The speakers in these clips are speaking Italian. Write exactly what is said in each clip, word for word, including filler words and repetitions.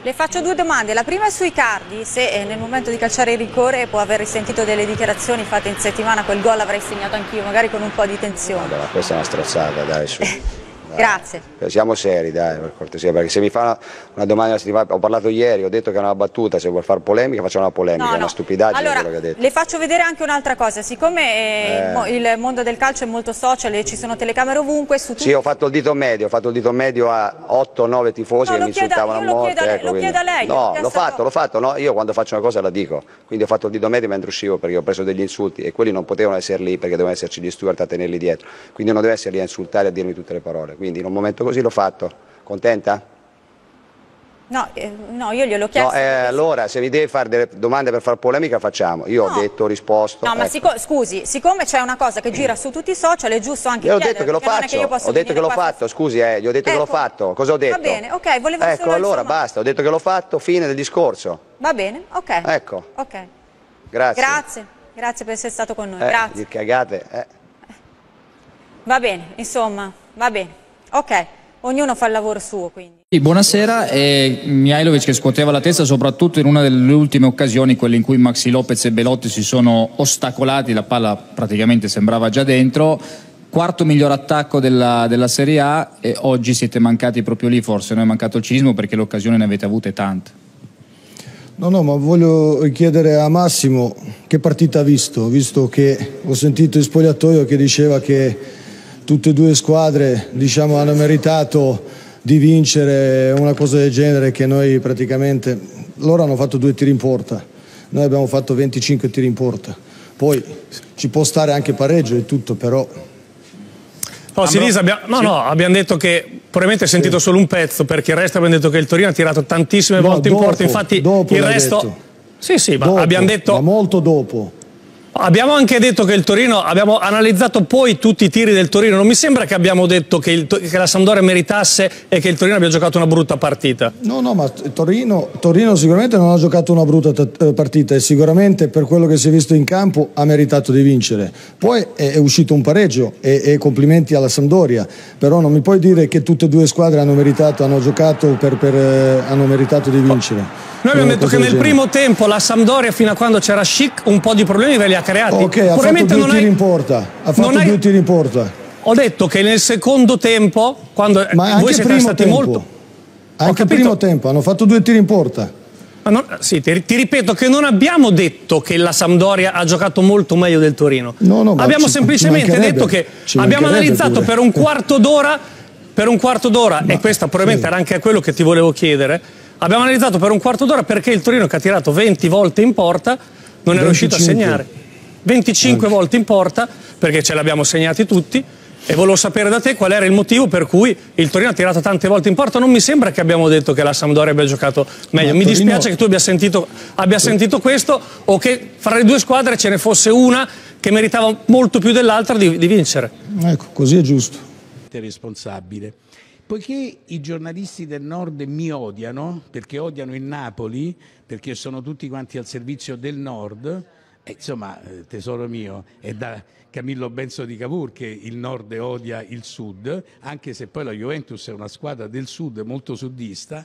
Le faccio due domande, la prima è su Icardi, se eh, nel momento di calciare il rigore può aver risentito delle dichiarazioni fatte in settimana, quel gol l'avrei segnato anch'io, magari con un po' di tensione. Vabbè, ma questa è una strozzata, dai, su. Grazie. Siamo seri, dai, per cortesia, perché se mi fa una, una domanda, ho parlato ieri, ho detto che è una battuta, se vuol fare polemica facciamo una polemica, no, è una no. stupidaggine allora, quello che ha detto. Le faccio vedere anche un'altra cosa, siccome eh. il mondo del calcio è molto social e ci sono telecamere ovunque su tutti... Sì, ho fatto il dito medio, ho fatto il dito medio a otto nove tifosi no, che mi insultavano a morte. Lo chieda, ecco, lo chieda lei. No, l'ho fatto, l'ho fatto, no? Io quando faccio una cosa la dico, quindi ho fatto il dito medio mentre uscivo perché ho preso degli insulti e quelli non potevano essere lì perché dovevano esserci gli steward a tenerli dietro, quindi non deve essere lì a insultare e a dirmi tutte le parole, quindi in un momento così l'ho fatto. Contenta? No, eh, no, io gliel'ho chiesto. No, eh, allora, se mi devi fare delle domande per fare polemica, facciamo. Io no. ho detto, ho risposto. No, ecco. ma sic scusi, siccome c'è una cosa che gira su tutti i social, è giusto anche io ho chiedere. detto che lo faccio, che ho detto che l'ho fatto, scusi, eh, gli ho detto ecco. che l'ho fatto. Cosa ho detto? Va bene, ok, volevo Ecco, solo allora insomma... basta, ho detto che l'ho fatto, fine del discorso. Va bene, ok. Ecco. Ok. Grazie. Grazie, grazie per essere stato con noi. Eh, Grazie. Cagate, eh. Va bene, insomma, va bene. Ok, ognuno fa il lavoro suo, quindi. Buonasera, e Mihajlovic che scuoteva la testa soprattutto in una delle ultime occasioni, quelle in cui Maxi Lopez e Belotti si sono ostacolati, la palla praticamente sembrava già dentro, quarto miglior attacco della, della Serie A e oggi siete mancati proprio lì, forse non è mancato il cinismo perché le occasioni ne avete avute tante. No, no, ma voglio chiedere a Massimo che partita ha visto, visto che ho sentito il spogliatoio che diceva che tutte e due squadre, diciamo, hanno meritato di vincere una cosa del genere, che noi praticamente, loro hanno fatto due tiri in porta, noi abbiamo fatto venticinque tiri in porta, poi ci può stare anche pareggio e tutto, però... No, Sinisa, abbiamo, no, sì. no, abbiamo detto che probabilmente hai sentito sì. solo un pezzo, perché il resto abbiamo detto che il Torino ha tirato tantissime no, volte dopo, in porta, infatti dopo il resto... Detto. Sì, sì, ma dopo, abbiamo detto... Ma molto dopo. Abbiamo anche detto che il Torino, abbiamo analizzato poi tutti i tiri del Torino, non mi sembra che abbiamo detto che, il, che la Sampdoria meritasse e che il Torino abbia giocato una brutta partita. No, no, ma Torino, Torino sicuramente non ha giocato una brutta partita e sicuramente per quello che si è visto in campo ha meritato di vincere. Poi è, è uscito un pareggio e, e complimenti alla Sampdoria, però non mi puoi dire che tutte e due squadre hanno meritato, hanno giocato per, per eh, hanno meritato di vincere. Noi abbiamo detto che nel primo tempo la Sampdoria, fino a quando c'era Schick, un po' di problemi ve li ha creati. Ok, ha fatto due tiri in porta. Ha fatto due tiri in porta. Ho detto che nel secondo tempo, quando Ma anche voi siete primo stati tempo. molto... Anche il primo tempo, hanno fatto due tiri in porta. Ma non, sì, ti, ti ripeto che non abbiamo detto che la Sampdoria ha giocato molto meglio del Torino. No, no, abbiamo ci, semplicemente ci detto che abbiamo analizzato pure. per un quarto d'ora, per un quarto d'ora, e questo probabilmente sì. era anche quello che ti volevo chiedere, abbiamo analizzato per un quarto d'ora perché il Torino, che ha tirato venti volte in porta, non è riuscito a segnare. venticinque anche. Volte in porta, perché ce l'abbiamo segnati tutti, e volevo sapere da te qual era il motivo per cui il Torino ha tirato tante volte in porta. Non mi sembra che abbiamo detto che la Sampdoria abbia giocato meglio. Ma mi Torino... dispiace che tu abbia sentito, abbia sentito questo, o che fra le due squadre ce ne fosse una che meritava molto più dell'altra di, di vincere. Ecco, così è giusto. Responsabile. Poiché i giornalisti del Nord mi odiano, perché odiano il Napoli, perché sono tutti quanti al servizio del Nord, eh, insomma, eh, tesoro mio, è da Camillo Benso di Cavour che il Nord odia il Sud, anche se poi la Juventus è una squadra del Sud molto sudista,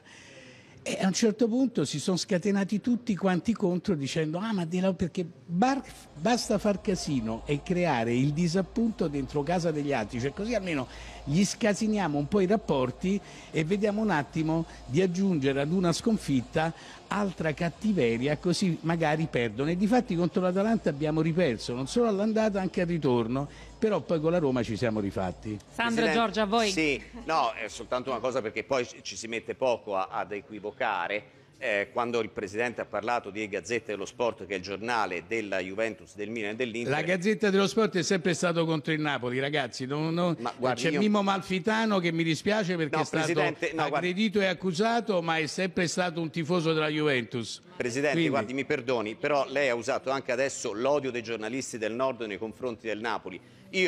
e a un certo punto si sono scatenati tutti quanti contro dicendo ah ma perché bar, basta far casino e creare il disappunto dentro casa degli altri, cioè così almeno gli scasiniamo un po' i rapporti e vediamo un attimo di aggiungere ad una sconfitta altra cattiveria, così magari perdono. E difatti contro l'Atalanta abbiamo riperso non solo all'andata anche al ritorno, però poi con la Roma ci siamo rifatti. Sandro, Giorgia, a voi? Sì, no, è soltanto una cosa perché poi ci si mette poco a, ad equivocare. Eh, quando il Presidente ha parlato di Gazzetta dello Sport, che è il giornale della Juventus, del Milan e dell'Inter... La Gazzetta dello Sport è sempre stato contro il Napoli, ragazzi. Non, non... C'è io... Mimmo Malfitano che mi dispiace perché no, è stato no, aggredito guardi... e accusato, ma è sempre stato un tifoso della Juventus. Presidente, Quindi... guardi, mi perdoni, però lei ha usato anche adesso l'odio dei giornalisti del Nord nei confronti del Napoli. Io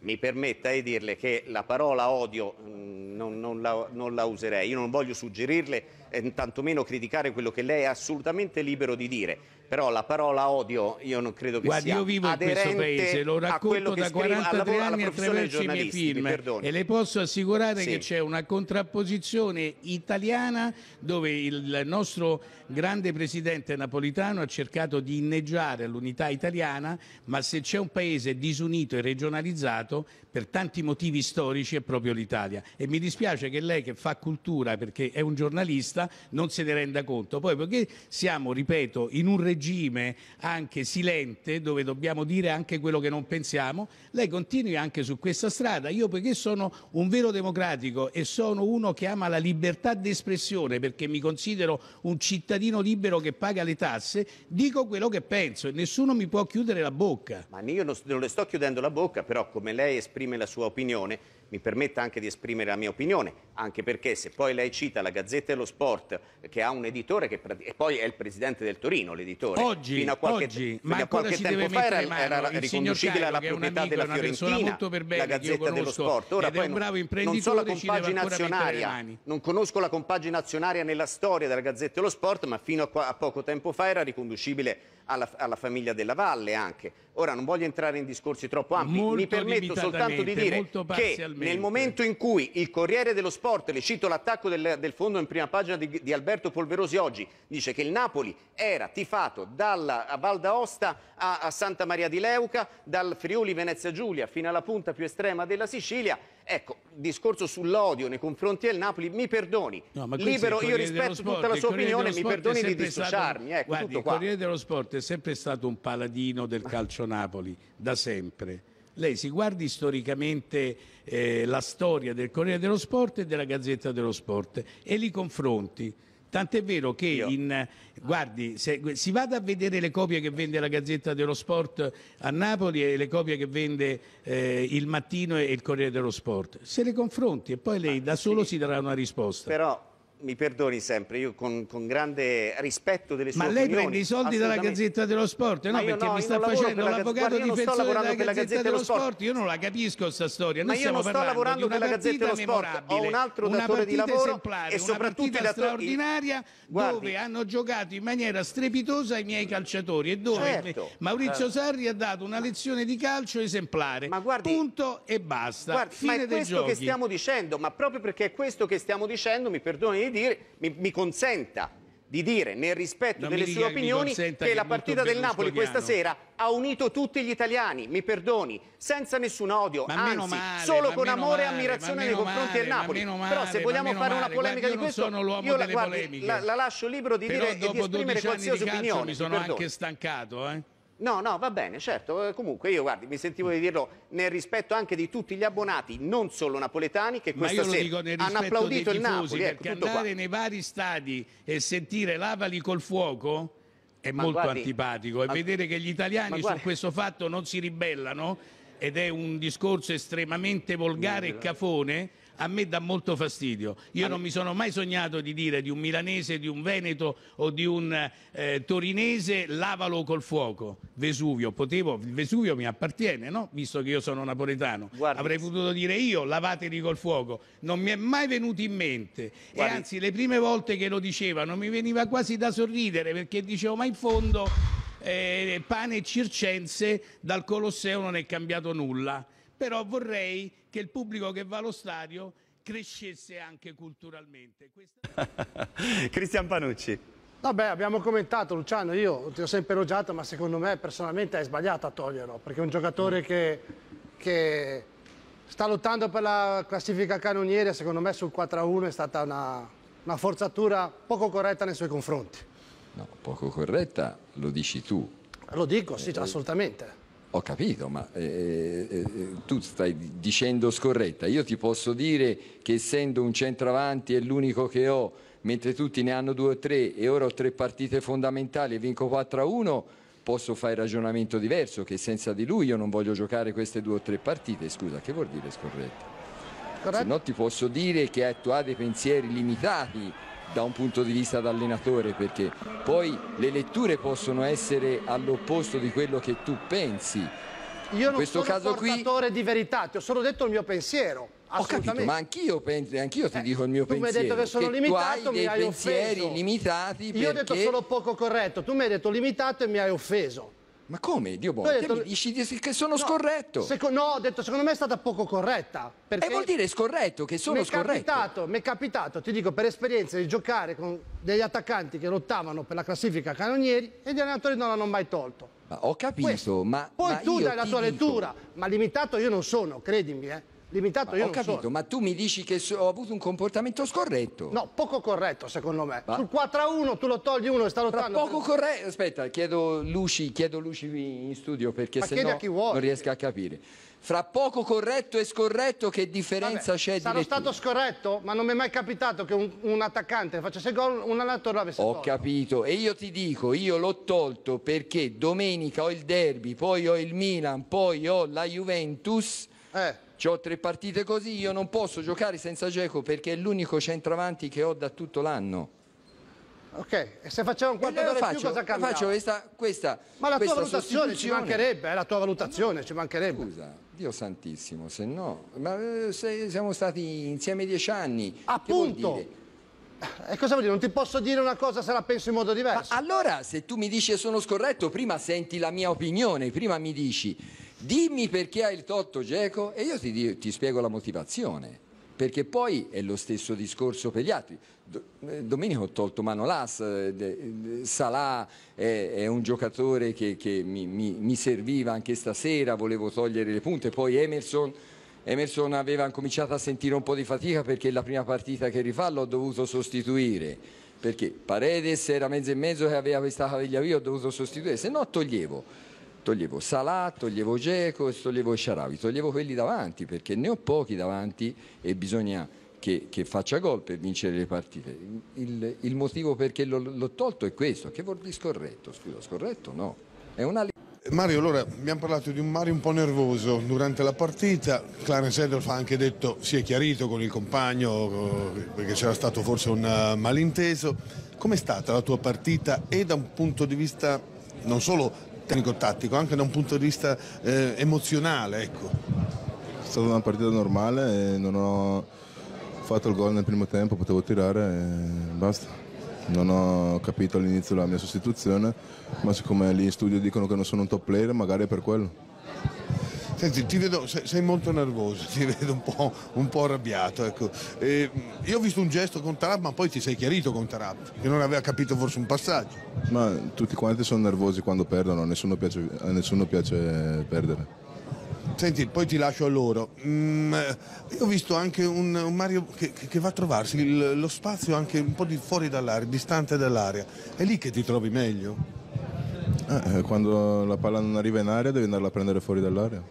mi permetta di dirle che la parola odio mh, non, non, la, non la userei. Io non voglio suggerirle, eh, tantomeno criticare quello che lei è assolutamente libero di dire, però la parola odio io non credo che Guardi, sia io vivo in questo paese, lo racconto da quarantatré anni attraverso i miei film e le posso assicurare sì. che c'è una contrapposizione italiana dove il nostro grande presidente Napolitano ha cercato di inneggiare all'unità italiana, ma se c'è un paese disunito e regionalizzato per tanti motivi storici è proprio l'Italia, e mi dispiace che lei, che fa cultura perché è un giornalista, non se ne renda conto. Poi perché siamo, ripeto, in un regime anche silente dove dobbiamo dire anche quello che non pensiamo, lei continui anche su questa strada. Io, perché sono un vero democratico e sono uno che ama la libertà d'espressione, perché mi considero un cittadino libero che paga le tasse, dico quello che penso e nessuno mi può chiudere la bocca. Ma io non, non le sto chiudendo la bocca, però come lei esprime la sua opinione, mi permetta anche di esprimere la mia opinione, anche perché se poi lei cita la Gazzetta dello Sport, che ha un editore che e poi è il presidente del Torino, l'editore, oggi, fino a qualche, oggi, fino ma a qualche tempo fa era, era riconducibile alla proprietà amico, della Fiorentina, bene, la Gazzetta dello Sport. Ora poi non, non so la compagine azionaria, non conosco la compagine azionaria nella storia della Gazzetta dello Sport, ma fino a, qua, a poco tempo fa era riconducibile alla, alla famiglia Della Valle anche. Ora non voglio entrare in discorsi troppo ampi, molto mi permetto soltanto di dire che nel momento in cui il Corriere dello Sport, le cito l'attacco del, del fondo in prima pagina di, di Alberto Polverosi oggi, dice che il Napoli era tifato dalla Val d'Aosta a, a Santa Maria di Leuca, dal Friuli Venezia Giulia fino alla punta più estrema della Sicilia. Ecco, discorso sull'odio nei confronti del Napoli, mi perdoni, no, libero, io rispetto sport, tutta la sua opinione, mi perdoni di Stato, dissociarmi. Ecco, guardi, tutto il qua. Corriere dello Sport è sempre stato un paladino del calcio Napoli, da sempre. Lei si guardi storicamente eh, la storia del Corriere dello Sport e della Gazzetta dello Sport e li confronti. Tant'è vero che in, guardi, se, si vada a vedere le copie che vende la Gazzetta dello Sport a Napoli e le copie che vende eh, il Mattino e il Corriere dello Sport, se le confronti e poi lei da solo sì, si darà una risposta. Però mi perdoni sempre, io con, con grande rispetto delle sue ma lei opinioni, prende i soldi dalla Gazzetta dello Sport, no? Perché no, mi sta facendo l'avvocato difensore della Gazzetta, Gazzetta dello Sport. Sport, io non la capisco questa storia. Noi ma io non sto lavorando per la Gazzetta dello Sport, ho un altro datore di lavoro e soprattutto una straordinaria Guardi, dove hanno giocato in maniera strepitosa i miei calciatori e dove certo, Maurizio Sarri ha dato una lezione di calcio esemplare. Ma guardi, punto e basta. Guardi, Fine ma è dei questo giochi. che stiamo dicendo, ma proprio perché è questo che stiamo dicendo, mi perdoni di dire, mi, mi consenta di dire nel rispetto non delle sue opinioni che, che la partita del Napoli questa sera ha unito tutti gli italiani, mi perdoni, senza nessun odio, ma anzi male, solo con amore male, e ammirazione nei confronti male, del Napoli. Male, però se vogliamo fare male, una polemica guardi, di questo, sono l'uomo io la, delle guardi, la, la lascio libero di però dire e di esprimere qualsiasi di opinione. Mi sono anche stancato, eh? No, no, va bene, certo, comunque io guardi, mi sentivo di dirlo nel rispetto anche di tutti gli abbonati, non solo napoletani, che questa sera hanno applaudito il Napoli. Perché ecco, andare qua. nei vari stadi e sentire lavali col fuoco è ma molto guardi, antipatico e ma, vedere che gli italiani su questo fatto non si ribellano ed è un discorso estremamente volgare e cafone, a me dà molto fastidio. Io ma non mi sono mai sognato di dire di un milanese, di un veneto o di un eh, torinese lavalo col fuoco. Vesuvio, potevo, il Vesuvio mi appartiene, no? Visto che io sono napoletano. Guardi, avrei potuto dire io lavateli col fuoco. Non mi è mai venuto in mente. Guardi, e anzi le prime volte che lo dicevano mi veniva quasi da sorridere perché dicevo ma in fondo eh, pane e circense dal Colosseo non è cambiato nulla. Però vorrei che il pubblico che va allo stadio crescesse anche culturalmente. Questa... Cristian Panucci. Vabbè, abbiamo commentato, Luciano, io ti ho sempre elogiato, ma secondo me personalmente è sbagliato a toglierlo, perché è un giocatore che, che sta lottando per la classifica cannoniere, secondo me sul quattro a uno è stata una, una forzatura poco corretta nei suoi confronti. No, poco corretta lo dici tu. Lo dico, sì, assolutamente. Ho capito, ma eh, eh, tu stai dicendo scorretta. Io ti posso dire che essendo un centravanti è l'unico che ho, mentre tutti ne hanno due o tre e ora ho tre partite fondamentali e vinco quattro a uno, posso fare il ragionamento diverso, che senza di lui io non voglio giocare queste due o tre partite. Scusa, che vuol dire scorretta? Se no ti posso dire che tu hai dei pensieri limitati da un punto di vista da allenatore, perché poi le letture possono essere all'opposto di quello che tu pensi, Io non questo sono caso portatore qui... di verità, ti ho solo detto il mio pensiero. Ho capito, ma anch'io, anch'io ti eh, dico il mio tu pensiero. Tu mi hai detto che sono che limitato, tu hai mi dei hai pensieri offeso. limitati Io perché... ho detto solo poco corretto, tu mi hai detto limitato e mi hai offeso. Ma come? Dio buono, te detto... mi dici che sono no, scorretto. Seco... No, ho detto secondo me è stata poco corretta. Perché e vuol dire scorretto, che sono mi scorretto. Capitato, mi è capitato, ti dico, per esperienza di giocare con degli attaccanti che lottavano per la classifica canonieri e gli allenatori non l'hanno mai tolto. Ma ho capito, Questo. ma... Poi ma tu io dai la tua dico... lettura, ma limitato io non sono, credimi, eh. Limitato ma io ho non capito, sono. ma tu mi dici che so, ho avuto un comportamento scorretto. No, poco corretto secondo me. Ma... Sul quattro a uno tu lo togli uno e sta lottando. Tra poco per... corretto. Aspetta, chiedo Luci, chiedo Luci in studio perché se no non riesco a capire. Fra poco corretto e scorretto che differenza Vabbè, c'è di sarò lettura? stato scorretto, ma non mi è mai capitato che un, un attaccante facesse gol, un allenatore l'avesse Ho tolto. capito, e io ti dico, io l'ho tolto perché domenica ho il derby, poi ho il Milan, poi ho la Juventus. Eh. C'ho tre partite così, io non posso giocare senza Dzeko perché è l'unico centravanti che ho da tutto l'anno. Ok, e se faceva un quarto d'ora in più cosa cambiava? Faccio questa, questa Ma la questa tua valutazione ci mancherebbe, eh, la tua valutazione ci mancherebbe. Scusa, Dio santissimo, se no, ma eh, se siamo stati insieme dieci anni. Appunto. E cosa vuol dire? Non ti posso dire una cosa se la penso in modo diverso. Ma allora, se tu mi dici che sono scorretto, prima senti la mia opinione, prima mi dici dimmi perché hai tolto Dzeko e io ti, ti spiego la motivazione. Perché poi è lo stesso discorso per gli altri. Domenica ho tolto Manolas, Salah è, è un giocatore che, che mi, mi, mi serviva anche stasera, volevo togliere le punte, poi Emerson, Emerson aveva cominciato a sentire un po' di fatica perché la prima partita che rifà l'ho dovuto sostituire, perché Paredes era mezzo e mezzo che aveva questa caviglia via, ho dovuto sostituire, se no toglievo. Toglievo Salah, toglievo Dzeko e toglievo Shaarawy, toglievo quelli davanti perché ne ho pochi davanti e bisogna che, che faccia gol per vincere le partite. Il, il motivo perché l'ho tolto è questo, che vuol dire scorretto? Scusa, scorretto no, è una... Mario, allora abbiamo parlato di un Mario un po' nervoso durante la partita, Clarence Seedorf ha anche detto si è chiarito con il compagno perché c'era stato forse un malinteso. Com'è stata la tua partita e da un punto di vista non solo tecnico-tattico, anche da un punto di vista eh, emozionale, ecco? È stata una partita normale e non ho fatto il gol nel primo tempo, potevo tirare e basta. Non ho capito all'inizio la mia sostituzione, ma siccome lì in studio dicono che non sono un top player, magari è per quello. Senti, ti vedo, sei, sei molto nervoso, ti vedo un po', un po' arrabbiato, ecco. E io ho visto un gesto con Tarab, ma poi ti sei chiarito con Tarab, che non aveva capito forse un passaggio. Ma tutti quanti sono nervosi quando perdono, a nessuno piace, a nessuno piace perdere. Senti, poi ti lascio a loro. Mm, io ho visto anche un, un Mario che, che va a trovarsi il, lo spazio anche un po' di fuori dall'area, distante dall'area. È lì che ti trovi meglio? Eh, quando la palla non arriva in area devi andarla a prendere fuori dall'area.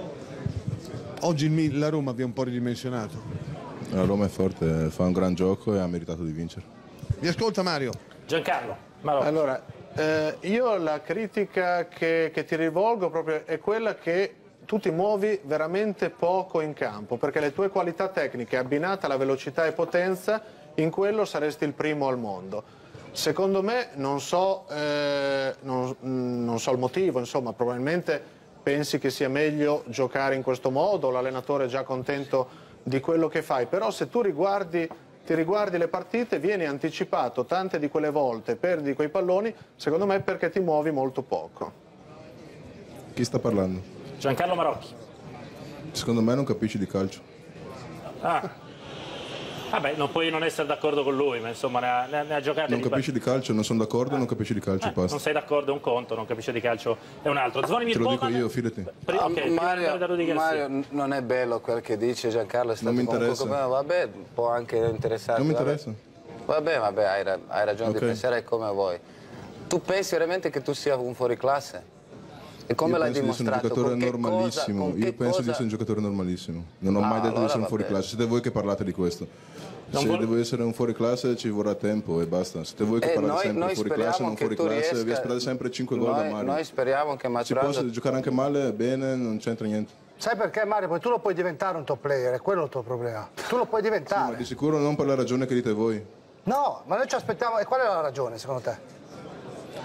Oggi la Roma vi ha un po' ridimensionato. La Roma è forte, fa un gran gioco e ha meritato di vincere. Mi ascolta Mario. Giancarlo. Marò. Allora, eh, io la critica che, che ti rivolgo proprio è quella che tu ti muovi veramente poco in campo, perché le tue qualità tecniche abbinate alla velocità e potenza, in quello saresti il primo al mondo. Secondo me, non so, eh, non, non so il motivo, insomma, probabilmente pensi che sia meglio giocare in questo modo, l'allenatore è già contento di quello che fai, però se tu riguardi, ti riguardi le partite vieni anticipato tante di quelle volte, perdi quei palloni, secondo me perché ti muovi molto poco. Chi sta parlando? Giancarlo Marocchi. Secondo me non capisci di calcio. Ah. Vabbè, non puoi non essere d'accordo con lui, ma insomma ne ha, ne ha, ne ha giocate. Non capisci di calcio, non sono d'accordo, ah. non capisci di calcio, eh, basta. Non sei d'accordo è un conto, non capisci di calcio è un altro. Zvonimir Te lo Bowman... dico io, fidati. Prima, okay, Mario, Mario, non è bello quel che dice Giancarlo, è stato non mi interessa. Come, vabbè, può anche interessarti. Non mi vabbè. interessa. Vabbè, vabbè, hai, hai ragione okay. di pensare come vuoi. Tu pensi veramente che tu sia un fuoriclasse? E come l'hai dimostrato? Io penso di essere un giocatore normalissimo. Cosa, io penso cosa... di essere un giocatore normalissimo. Non ho ah, mai detto allora di essere un fuoriclasse. Siete voi che parlate di questo. Non Se vuol... devo essere un fuoriclasse ci vorrà tempo e basta. Siete voi che eh, parlate noi, sempre noi fuoriclasse, non fuoriclasse, riesca... vi aspettate sempre cinque gol da Mario. Noi speriamo che maturando... Si può giocare anche male, bene, non c'entra niente. Sai perché Mario? Perché tu lo puoi diventare un top player, è quello il tuo problema. Tu lo puoi diventare. Sì, ma di sicuro non per la ragione che dite voi. No, ma noi ci aspettiamo. E qual è la ragione secondo te?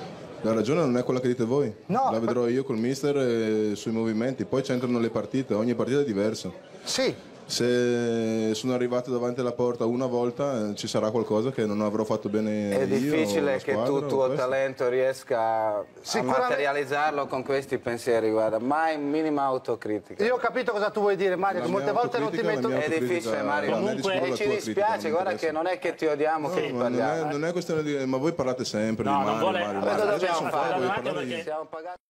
La ragione non è quella che dite voi, No, la vedrò io col mister e sui movimenti, poi c'entrano le partite, ogni partita è diversa. Sì. Se sono arrivato davanti alla porta una volta eh, ci sarà qualcosa che non avrò fatto bene io. È difficile che tu, il tuo questo. talento, riesca a Sicuramente- materializzarlo con questi pensieri, guarda, mai minima autocritica. Io ho capito cosa tu vuoi dire, Mario, La che molte mia volte non ti autocritica, metto... la mia È difficile, Mario, Comunque- e ci dispiace, guarda che non è che ti odiamo, No, che ti ma non, parliamo. è, non è questione di... ma voi parlate sempre No, di non Mario, vuole- Mario, Cosa Mario. dobbiamo Adesso fare? voi un attimo parlate di- perché- Siamo pagati.